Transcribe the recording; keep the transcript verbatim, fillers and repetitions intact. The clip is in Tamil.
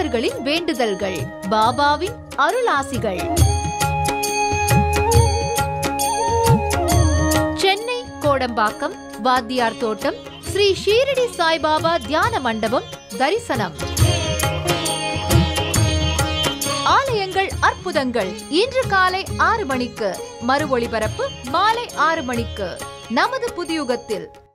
பக்தர்களின் வேண்டுதல்கள், பாபாவின் அருளாசிகள். சென்னை கோடம்பாக்கம் வாத்தியார் தோட்டம் ஸ்ரீ ஷீரடி சாய்பாபா தியான மண்டபம் தரிசனம். ஆலயங்கள் அற்புதங்கள் இன்று காலை ஆறு மணிக்கு, மறு ஒளிபரப்பு மாலை ஆறு மணிக்கு நமது புதியுகத்தில்.